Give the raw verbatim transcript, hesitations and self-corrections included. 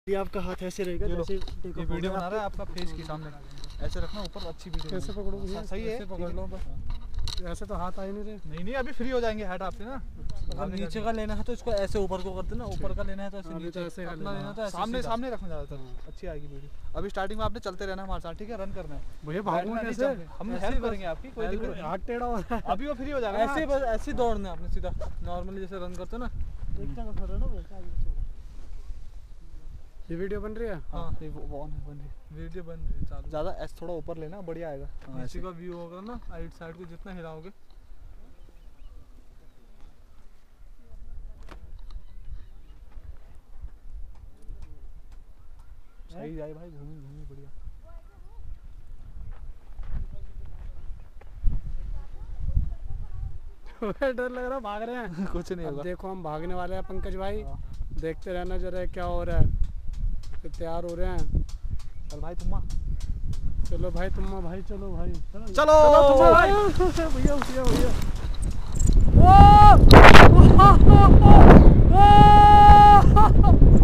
ये आपका हाथ ऐसे रहेगा जैसे ये वीडियो बना रहा है आपका फेस के सामने, ऐसे रखना ऊपर, अच्छी वीडियो। कैसे पकड़ोगे? सही है, पकड़ लो बस। ऐसे तो हाथ आ ही नहीं रहे। नहीं नहीं अभी फ्री हो जाएंगे हेड आपसे ना। अगर नीचे का लेना है तो इसको ऐसे ऊपर को करते ना, ऊपर का लेना है तो ऐसे नीचे, नीचे, ऐसे अपना लेना तो ऐसे सामने सामने रखना ज़्यादातर, अच्छी आएगी वीडियो। अभी स्टार्टिंग में आपने चलते रहना हमारे साथ, ठीक है? रन करना है भैया, भागूंगा कैसे? हम हेल्प करेंगे आपकी, कोई दिक्कत नहीं। हाथ टेढ़ा हो रहा है। अभी वो फ्री हो जाएगा। ऐसे बस ऐसे दौड़ना है आपने सीधा, नॉर्मली जैसे रन करते हो ना। एक जगह खड़ा ना वैसा आगे छोड़ा। ये वीडियो बन रही है? हाँ ये वो ऑन है, बन रही है वीडियो बन रही है चालू। ज़्यादा ऐसे थोड़ा ऊपर लेना, बढ़िया आएगा। नीचे का व्यू होगा ना, साइड साइड को जितना हिलाओगे। सही जाए भाई, घूमी घूमी बढ़िया। डर लग रहा, भाग रहे हैं। कुछ नहीं होगा। देखो हम भागने वाले हैं पंकज भाई, देखते रहना जरा क्या हो रहा है। तो तैयार हो रहे हैं। चल भाई तुम्मा, चलो भाई तुम्मा भाई, चलो भाई चलो, चलो तुम्मा भाई। भैया भैया भैया,